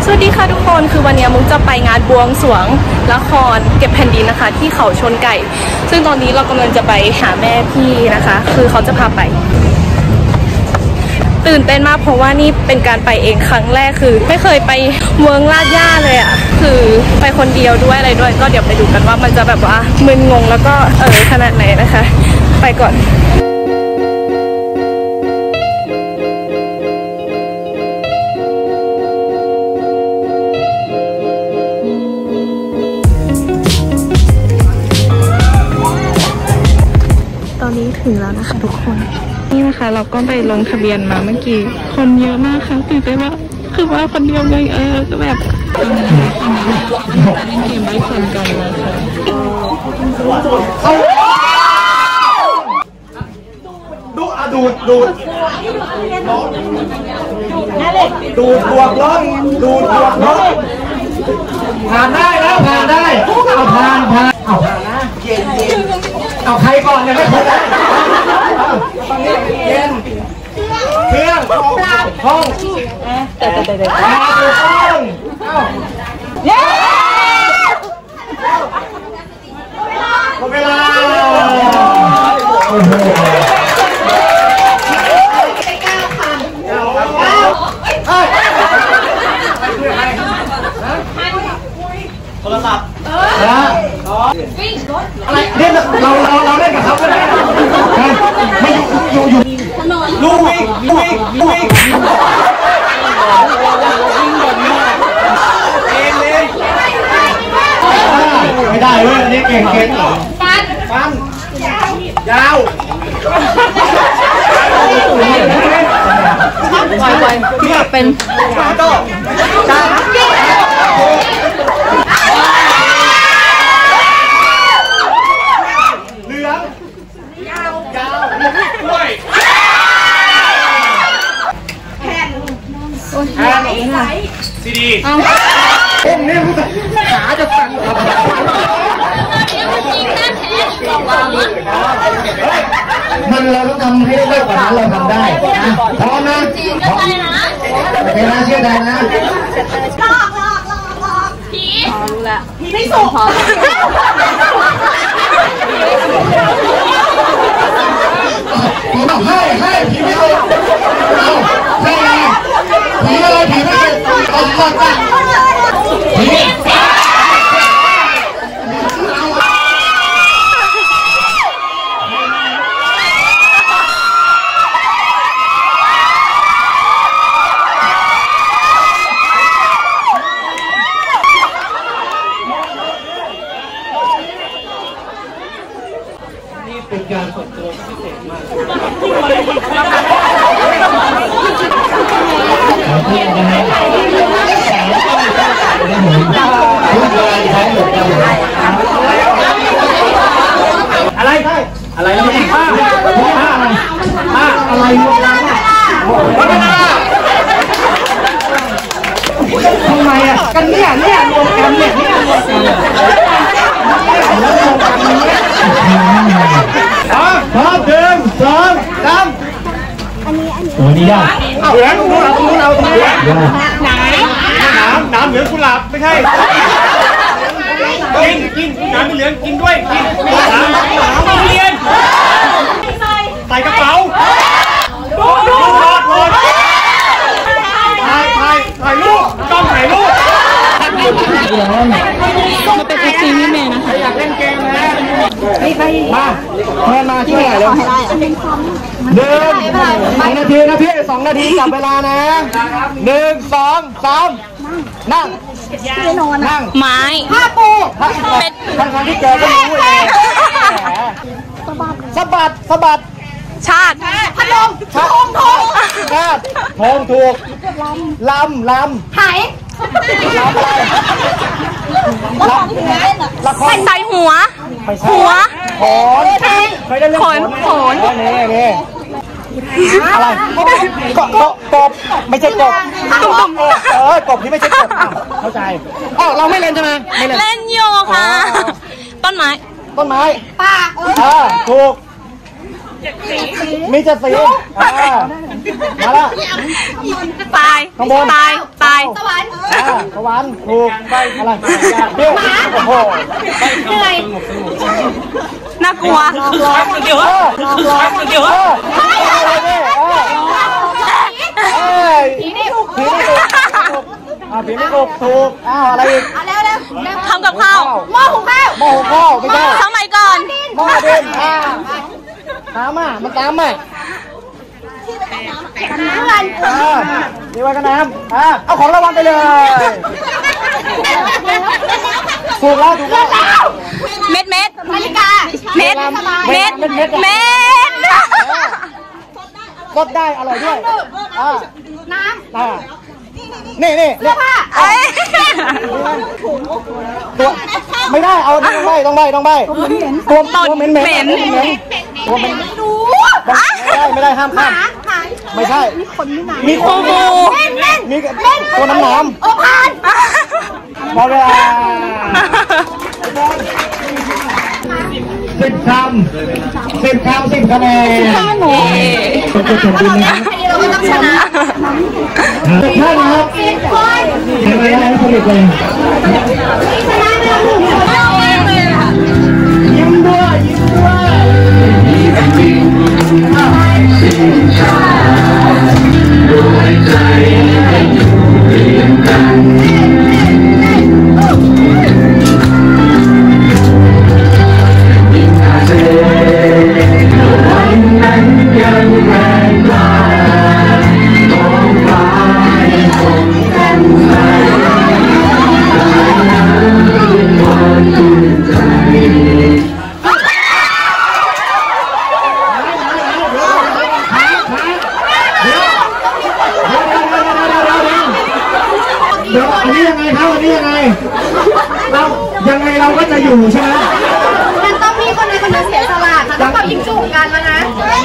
สวัสดีค่ะทุกคนคือวันนี้มุกจะไปงานบวงสรวงละครเก็บแผ่นดินนะคะที่เขาชนไก่ซึ่งตอนนี้เรากำลังจะไปหาแม่พี่นะคะคือเขาจะพาไปตื่นเต้นมากเพราะว่านี่เป็นการไปเองครั้งแรกคือไม่เคยไปเมืองลาดย่าเลยอ่ะคือไปคนเดียวด้วยอะไรด้วยก็เดี๋ยวไปดูกันว่ามันจะแบบว่ามึนงงแล้วก็ขนาดไหนนะคะไปก่อนตอนนี้ถึงแล้วนะคะทุกคนนี่นะคะเราก็ไปลงทะเบียนมาเมื่อกี้คนเยอะมากค่ะตื่นเต้นมากคือว่าคนเดียวไงก็แบบเล่นเกมใบฟันกันเลยค่ะดูดบวกล้มดูดบวกล้มผ่านได้แล้วผ่านได้เอาผ่านเอานะเย็นเอาใครก่อนเนี่ยไม่คนแล้วเย็นเครื่องห้องแต่ห้องเย้หมดเวลาโทรศัพท์อะไรเนี่ยเราเล่นกับเขาก็ได้ไม่อยู่ลูกวิ่งไม่ได้เว้ยนี่เก่งฟันยาวไปที่เป็นโต้จ้าเหลืองยาวด้วยแผ่นซีดีองค์นี้ขาจะสั่นมันเราต้องทำให้ได้กว่านั้นเราทำได้นะพร้อมนะโอเคนะเชื่อใจนะผีรู้แล้วผีไม่สุกผีบอกให้ผีไม่สุกเอาให้ไงผีอะไรผีไม่สุกเอาก่อนไปผีเป็นการฝึกตัวพิเศษมากอะไรแล้วไม่ผ้าอะไรหมดทำไมอ่ะกันเนี่ยรวมกันเนี่ยรวมกันพร้อม1 2 3โอ้นี่ยากเหลืองตรงนู้นเอาตรงนี้น้ำเหลืองกุหลาบไม่ใช่กินน้ำเหลืองกินด้วยกินน้ำเรียนใส่กระเป๋าดูถ่ายรูปต้องถ่ายรูปมาเป็นซีนี่แม่นะคะอยากเล่นเกมนะมาช่วยหน่อยเลย2 นาทีนะพี่2 นาทีจับเวลานะ1 2 3นั่งไม้ผ้าปูทั้งที่เจอก็รู้เลยสะบัดชาติพนมทงถูกลำหายละครใส่หัวขนเคยได้เล่นขนนี่อะไรกบไม่ใช่กบกบที่ไม่ใช่กบเข้าใจเราไม่เล่นใช่ไหมไม่เล่นโยค่ะต้นไม้ป่าถูก มี7 สีมาละตายข้างบนตายสวรรค์วันถูกไปอะไรเดี๋ยวโอ้โหเหนื่อยน่ากลัวรอเดี๋ยวผีนี่ถูกอะไรอีกทำกับข้าวหม้อหุงข้าวไม่ใช่สมัยก่อนหม้อดินน้ำมันน้ำนี่ไว้กันน้ำเอาของรางวัลไปเลยถูกแล้วเม็ดนาฬิกาเม็ดรสได้อร่อยด้วยน้ำนี่เสื้อผ้าตัวไม่ได้เอาต้องใบตัวเหม็นไม่ได้ห้ามไม่ใช่มีคนมีตัวน้ำผ่านพอเวลา10 คำ10 คะแนนเป็นจุดดีนะเราก็ต้องชนะใช่ครับทำไมได้ผลิตเลยยิ้มด้วยด้วยใจให้อยู่เรียนกันวันนั้นยังแรงกว่าท้องฟ้ายังคงแจ่มใสความตื่นใจเดี๋ยวอันนี้ยังไงครับอันนี้ยังไงเราก็จะอยู่ใช่ไหมมันต้องมีคนใดคนหนึ่งเสียสละค่ะต้องแบบยิงจุ่มกันนะ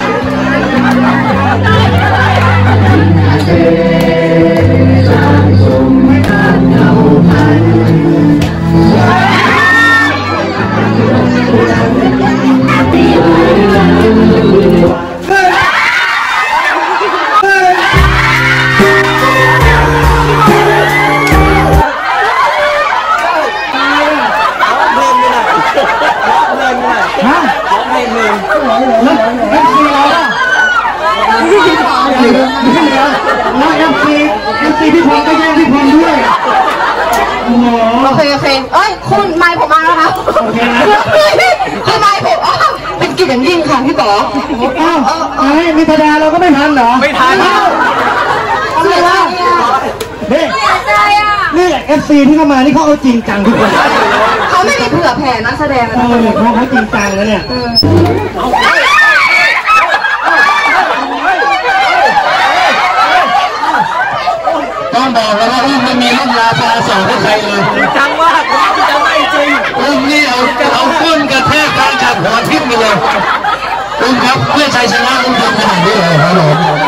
พี่พงก็แย่งพี่พงด้วยโอเคเอ้ยคุณไมค์ผมมาแล้วครับคือไมค์ผมเป็นกิจอย่างยิ่งค่ะพี่ป๋อมีธดาเราก็ไม่ทันเหรอไม่ทันอะไรวะนี่แหละ FC ที่เข้ามานี่เขาเอาจริงจังทุกคนเขาไม่มีเผื่อแผ่นักแสดงนะเขาจริงจังแล้วเนี่ยต้องบอกแล้วว่าไม่มีรุ่นราคาสองให้ใครเลยจริงจังมากจะไม่จริงรุ่นนี้เอาก้นกระแทกการจับหัวทิ่มกันเลยรุ่นครับเพื่อชัยชนะรุ่นทำขนาดนี้เลยครับ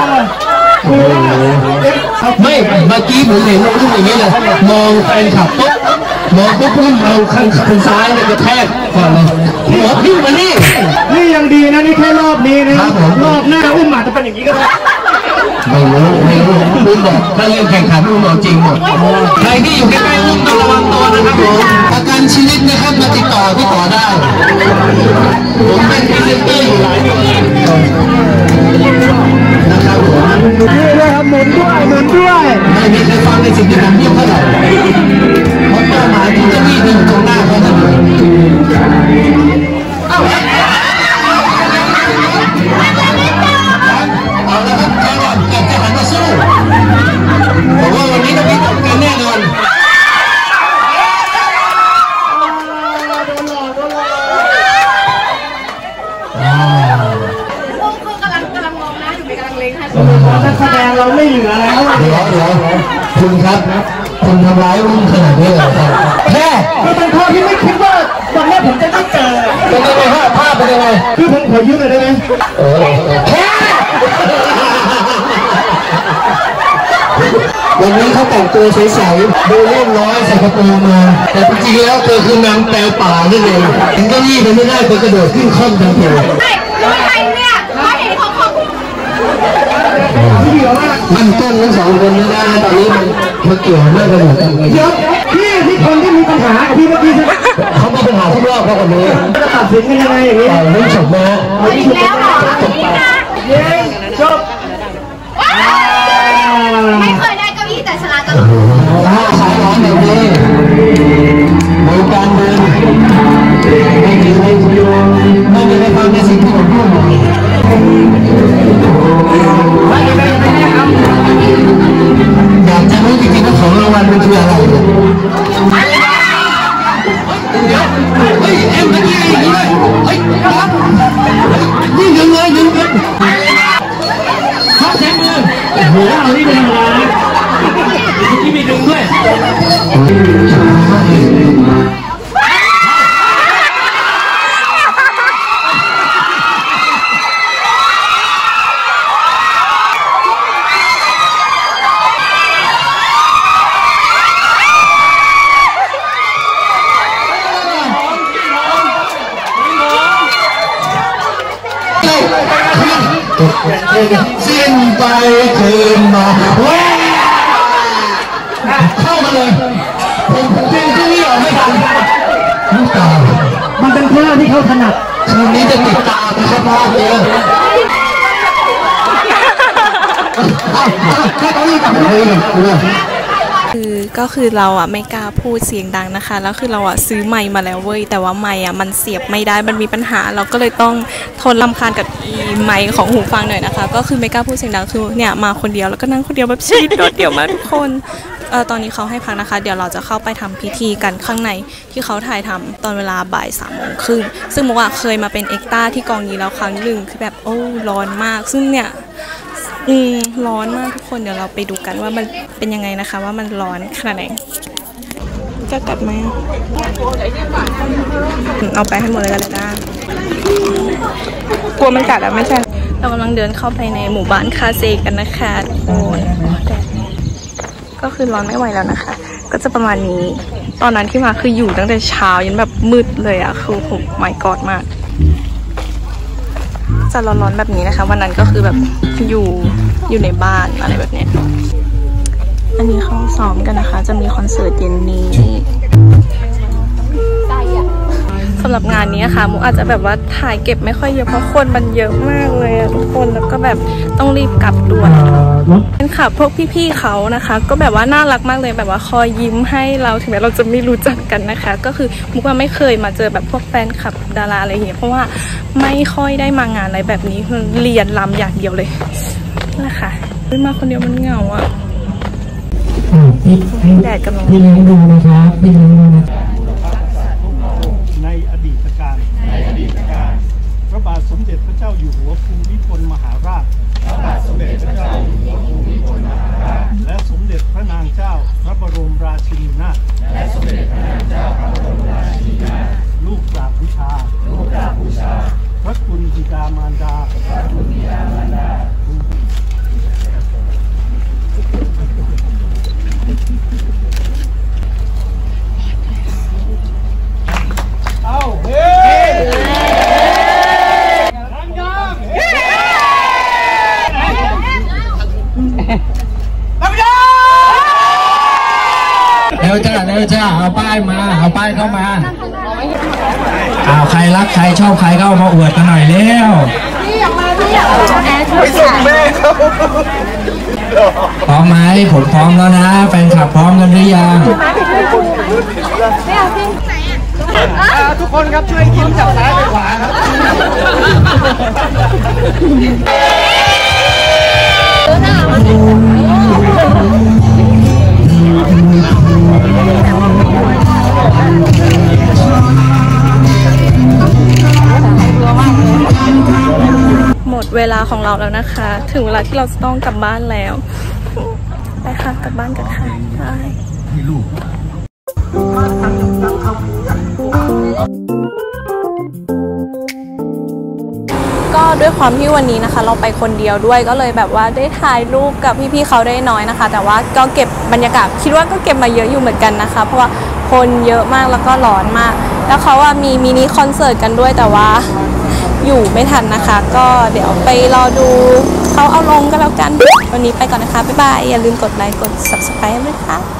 ไม่เมื่อกี้ผมเห็นรุ่นอย่างนี้เลยมองแฟนขับปุ๊บมองปุ๊บรุ่นเราข้างซ้ายเนี่ยกระแทกก่อนเลยหัวทิ่มมานี่ยังดีนะนี่แค่รอบนี้นะรอบหน้าอุ้มอาจจะเป็นอย่างนี้ก็ได้ไม่รู้รุ่นบอกถ้าเรื่องแข่งขันรุ่นบอกจริงหมดใครที่อยู่ใกล้ๆรุ่นต้องระวังตัวนะครับผมประกันชีวิตนะครับมาติดต่อพี่ต่อได้ผมเป็นพรีเซนเตอร์อยู่หลายปีนะครับผมด้วยครับหมุนด้วยไม่มีใครฟังในสิ่งที่ผมพูดเท่าไหร่เพราะเป้าหมายที่จะวิ่งอยู่ตรงหน้าเขาเท่านั้นเอาละครับจังหวะเกิดจะหันมาสู้ผมว่าวันนี้ต้องมีตบกันแน่นอนนักแสดงเราไม่เหลือแล้วเดี๋ยวคุณครับคุณทำร้ายรุ่นขนาดนี้เลยครับแค่คือเป็นข้อที่ไม่คิดว่าวันนี้ผมจะได้เจอเป็นยังไงฮะภาพเป็นยังไงคือผมขอยืมหน่อยได้ไหมแค่วันนี้เขาแต่งตัวใสๆดูเล่นน้อยใส่กระโปรงมาแต่จริงๆแล้วเธอคือนางแปลป่านี่เองถึงเก้าอี้มันไม่ได้ไปกระโดดขึ้นค่อมทันทีไม่ใครเนี่ยเขาเห็นของมันต้นทั้งสองคนนี้นะตอนนี้มันเกี่ยวไม่กันหมดเดี๋ยวพี่คนที่มีปัญหากับพี่เมื่อกี้เขามีปัญหาทุกรอบเขาคนนี้จะตัดสินกันยังไงอย่างนี้ไม่จบนะอีกแล้วเหรอเย้จบไม่เคยได้เก้าอี้แต่ชนะตลอดถ้าสายร้อนแบบนี้ในการเดินไม่มีใครฟังในสิ่งที่ผมพูดอยากจะรู้จริงๆว่าของรางวัลมันคืออะไรเฮ้ยเอ็มเมื่อกี้อย่างนี้เลยเฮ้ยนี่ดึงเลยชอบแทงมือโอ้โหเอานี่เป็นอะไรที่มีดึงด้วยสิ้นไปคืนมาเข้ามาเลยผมเพลงที่นี่ออกไม่ทันน้ำตามันเป็นเพลงที่เขาถนัดคืนนี้จะติดตาไปเฉพาะเลยก็คือเราอ่ะไม่กล้าพูดเสียงดังนะคะแล้วคือเราอ่ะซื้อไมค์มาแล้วเว้ยแต่ว่าไมค์อ่ะมันเสียบไม่ได้มันมีปัญหาเราก็เลยต้องทนรำคาญกับไมค์ของหูฟังหน่อยนะคะก็คือไม่กล้าพูดเสียงดังคือเนี่ยมาคนเดียวแล้วก็นั่งคนเดียวแบบชีดโดดเดี่ยวมากทุกคนตอนนี้เขาให้พักนะคะเดี๋ยวเราจะเข้าไปทำพิธีกันข้างในที่เขาถ่ายทำตอนเวลาบ่าย3:30ซึ่งเมื่อวานเคยมาเป็นเอ็กต้าที่กองนี้แล้วครั้งหนึ่งคือแบบโอ้ร้อนมากซึ่งเนี่ยร้อนมากทุกคนเดี๋ยวเราไปดูกันว่ามันเป็นยังไงนะคะว่ามันร้อนขนาดไหนจะกัดไหมเอาไปให้หมดเลยกันเลยนะกลัวมันกัดอะไม่ใช่เรากำลังเดินเข้าไปในหมู่บ้านคาเซกันนะคะทุกคนก็คือร้อนไม่ไหวแล้วนะคะก็จะประมาณนี้ตอนนั้นที่มาคืออยู่ตั้งแต่เช้ายันแบบมืดเลยอะคือผมไม่กอดมากจะร้อนๆแบบนี้นะคะวันนั้นก็คือแบบอยู่ในบ้านอะไรแบบนี้อันนี้เขาซ้อมกันนะคะจะมีคอนเสิร์ตเย็นนี้สำหรับงานนี้ค่ะมุกอาจจะแบบว่าถ่ายเก็บไม่ค่อยเยอะเพราะคนมันเยอะมากเลยอะทุกคนแล้วก็แบบต้องรีบกลับด่วนเป็นค่ะพวกพี่ๆเขานะคะก็แบบว่าน่ารักมากเลยแบบว่าคอยยิ้มให้เราถึงแม้เราจะไม่รู้จักกันนะคะก็คือมุกว่าไม่เคยมาเจอแบบพวกแฟนคลับดาราอะไรอย่างเงี้ยเพราะว่าไม่ค่อยได้มางานอะไรแบบนี้เรียนรำอย่างเดียวเลยนะคะมาคนเดียวมันเหงาอะแดดกำลังพี่เลี้ยงดูนะครับพี่เลี้ยงดูนะในอดีตการพระบาทสมเด็จพระเจ้าอยู่หัวภูมิพลมหาราชและสมเด็จพระนางเจ้าพระบรมราชินีนาถลูกกราบบูชาพระคุณบิดามารดาเร็วจ้าเอาป้ายมาเอาป้ายเข้ามาใครรักใครชอบใครก็มาอวดกันหน่อยเร็วไปส่งแม่เขาพร้อมไหมผมพร้อมแล้วนะแฟนคลับพร้อมกันหรือยังทุกคนครับช่วยยิ้มจากซ้ายไปขวาครับหมดเวลาของเราแล้วนะคะถึงเวลาที่เราจะต้องกลับบ้านแล้วไปค่ะกลับบ้านกันค่ะใช่ก็ด้วยความที่วันนี้นะคะเราไปคนเดียวด้วยก็เลยแบบว่าได้ถ่ายรูปกับพี่ๆเขาได้น้อยนะคะแต่ว่าก็เก็บบรรยากาศคิดว่าก็เก็บมาเยอะอยู่เหมือนกันนะคะเพราะว่าคนเยอะมากแล้วก็ร้อนมากแล้วเขาว่ามีมินิคอนเสิร์ตกันด้วยแต่ว่าอยู่ไม่ทันนะคะ ก็เดี๋ยวไปรอดูเขาเอาลงก็แล้วกันวันนี้ไปก่อนนะคะบ๊ายบายอย่าลืมกดไลค์กด subscribe ด้วยค่ะ